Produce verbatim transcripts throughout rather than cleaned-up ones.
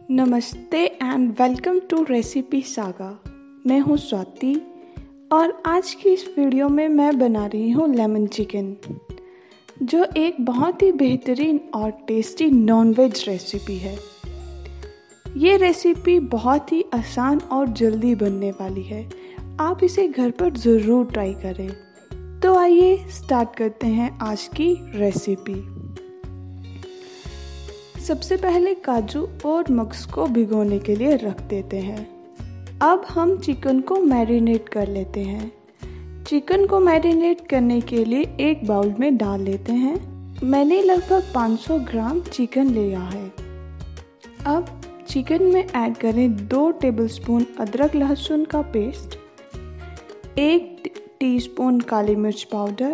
नमस्ते and welcome to recipe saga. मैं हूँ स्वाति और आज की इस वीडियो में मैं बना रही हूँ लेमन चिकन, जो एक बहुत ही बेहतरीन और टेस्टी नॉनवेज रेसिपी है। ये रेसिपी बहुत ही आसान और जल्दी बनने वाली है। आप इसे घर पर ज़रूर ट्राई करें। तो आइए स्टार्ट करते हैं आज की रेसिपी। सबसे पहले काजू और मगज को भिगोने के लिए रख देते हैं। अब हम चिकन को मैरिनेट कर लेते हैं। चिकन को मैरिनेट करने के लिए एक बाउल में डाल लेते हैं। मैंने लगभग पाँच सौ ग्राम चिकन लिया है। अब चिकन में ऐड करें दो टेबलस्पून अदरक लहसुन का पेस्ट, एक टीस्पून काली मिर्च पाउडर,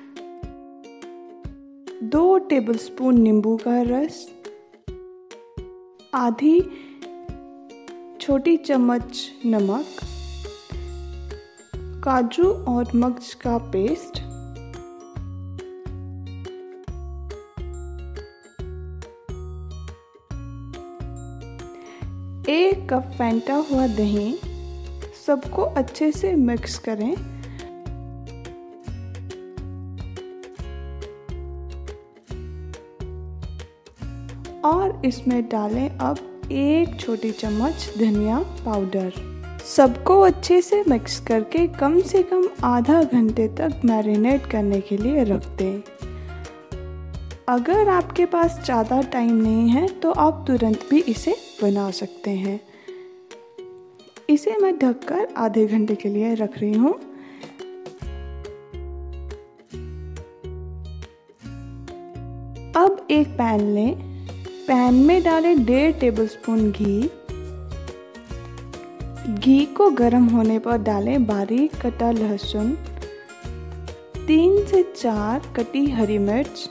दो टेबलस्पून नींबू का रस, आधी छोटी चम्मच नमक, काजू और मगज का पेस्ट, एक कप फेंटा हुआ दही। सबको अच्छे से मिक्स करें। और इसमें डालें अब एक छोटी चम्मच धनिया पाउडर। सबको अच्छे से मिक्स करके कम से कम आधा घंटे तक मैरिनेट करने के लिए रख दें। अगर आपके पास ज़्यादा टाइम नहीं है तो आप तुरंत भी इसे बना सकते हैं। इसे मैं ढककर आधे घंटे के लिए रख रही हूँ। अब एक पैन लें। पैन में डालें डेढ़ टेबलस्पून घी। घी को गर्म होने पर डालें बारीक कटा लहसुन, तीन से चार कटी हरी मिर्च,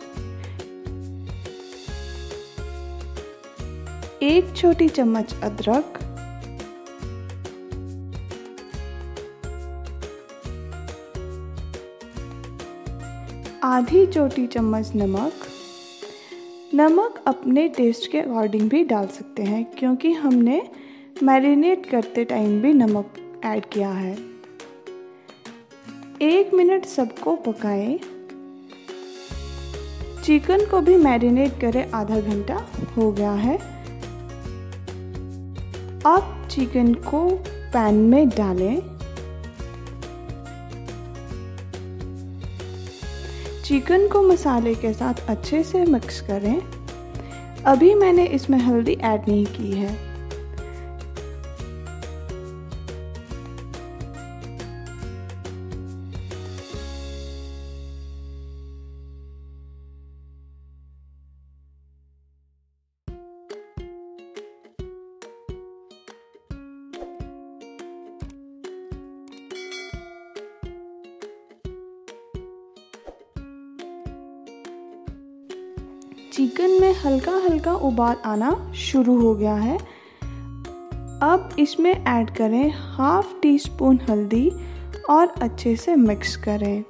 एक छोटी चम्मच अदरक, आधी छोटी चम्मच नमक। नमक अपने टेस्ट के अकॉर्डिंग भी डाल सकते हैं, क्योंकि हमने मैरिनेट करते टाइम भी नमक ऐड किया है। एक मिनट सबको पकाएं। चिकन को भी मैरिनेट करें, आधा घंटा हो गया है। अब चिकन को पैन में डालें। चिकन को मसाले के साथ अच्छे से मिक्स करें। अभी मैंने इसमें हल्दी ऐड नहीं की है। चिकन में हल्का हल्का उबाल आना शुरू हो गया है। अब इसमें ऐड करें हाफ टी स्पून हल्दी और अच्छे से मिक्स करें।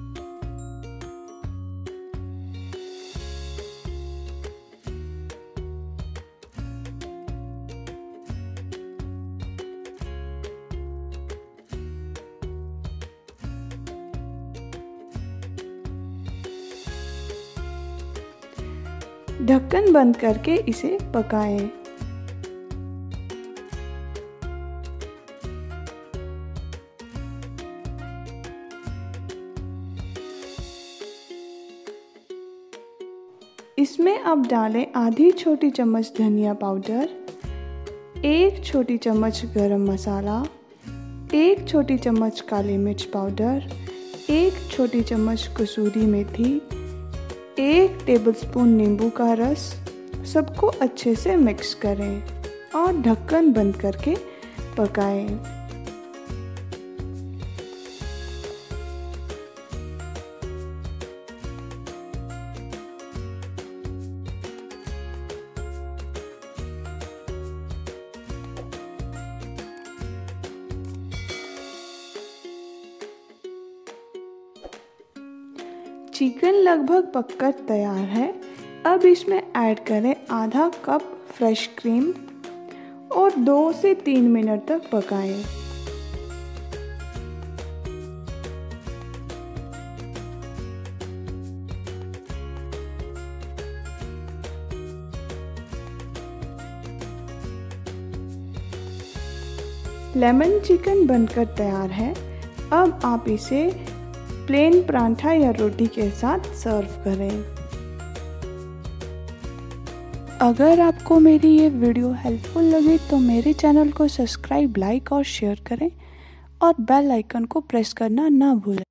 ढक्कन बंद करके इसे पकाएं। इसमें अब डालें आधी छोटी चम्मच धनिया पाउडर, एक छोटी चम्मच गरम मसाला, एक छोटी चम्मच काली मिर्च पाउडर, एक छोटी चम्मच कसूरी मेथी, एक टेबलस्पून नींबू का रस। सबको अच्छे से मिक्स करें और ढक्कन बंद करके पकाएं। चिकन लगभग पककर तैयार है। अब इसमें ऐड करें आधा कप फ्रेश क्रीम और दो से तीन मिनट तक पकाएं। लेमन चिकन बनकर तैयार है। अब आप इसे प्लेन पराठा या रोटी के साथ सर्व करें। अगर आपको मेरी ये वीडियो हेल्पफुल लगी तो मेरे चैनल को सब्सक्राइब, लाइक और शेयर करें और बेल आइकन को प्रेस करना ना भूलें।